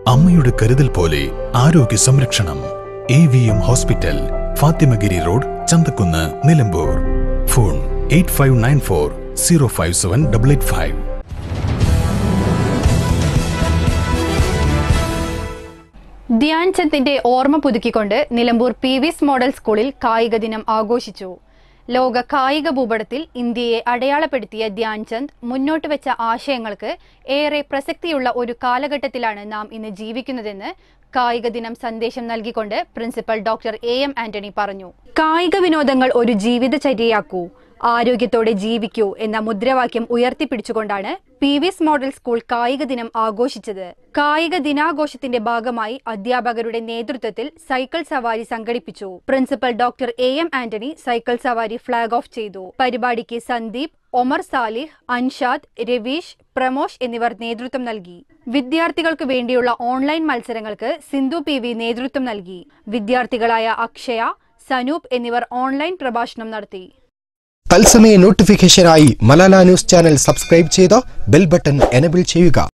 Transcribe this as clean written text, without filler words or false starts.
അമ്മയുടെ കരുതൽ പോലെ ആരോഗ്യ സംരക്ഷണം. AVM hospital, Fathimagiri road, Chanthakunnu, Nilambur. Phone 8594 057 885. ധ്യാൻചന്ദിന്റെ ഓർമ്മ പുതുക്കിക്കൊണ്ട് നിലമ്പൂർ PVS മോഡൽ സ്കൂളിൽ കായിക ദിനം ആഘോഷിച്ചു. ലോക കായിക ഭൂപടത്തിൽ ഇന്ത്യയെ അടയാളപ്പെടുത്തിയ ധ്യാൻചന്ദ് മുന്നോട്ട് വെച്ച ആശയങ്ങൾക്ക് ഏറെ പ്രസക്തിയുള്ള ഒരു കാലഘട്ടത്തിലാണ് നാം ഇന്ന് ജീവിക്കുന്നതെന്ന് കായിക ദിനം സന്ദേശം നൽകിക്കൊണ്ട് പ്രിൻസിപ്പൽ ഡോക്ടർ AM ആന്റണി പറഞ്ഞു. കായിക വിനോദങ്ങൾ ഒരു ജീവിതചര്യയാക്കൂ, ആരോഗ്യത്തോടെ ജീവിക്കൂ എന്ന മുദ്രാവാക്യം ഉയർത്തിപ്പിടിച്ചുകൊണ്ടാണ് PVS മോഡൽ സ്കൂൾ കായിക ദിനം ആഘോഷിച്ചത്. കായിക ദിനാഘോഷത്തിന്റെ ഭാഗമായി അധ്യാപകരുടെ നേതൃത്വത്തിൽ സൈക്കിൾ സവാരി സംഘടിപ്പിച്ചു. Principal doctor AM Antony cycle സവാരി ഫ്ളാഗ് ഓഫ് ചെയ്തു. പരിപാടിക്ക് സന്ദീപ്, ഒമർ സാലിഹ്, അൻഷാദ്, രവീഷ്, പ്രമോഷ് എന്നിവർ നേതൃത്വം നൽകി. വിദ്യാർത്ഥികൾക്ക് വേണ്ടിയുള്ള ഓൺലൈൻ മത്സരങ്ങൾക്ക് സിന്ധു PV നേതൃത്വം നൽകി. വിദ്യാർത്ഥികളായ അക്ഷയ, സനൂപ് എന്നിവർ ഓൺലൈൻ പ്രഭാഷണം നടത്തി. തത്സമയ നോട്ടിഫിക്കേഷനായി മലാല ന്യൂസ് ചാനൽ സബ്സ്ക്രൈബ് ചെയ്ത് ബെൽ ബട്ടൺ എനേബിൾ ചെയ്യുക.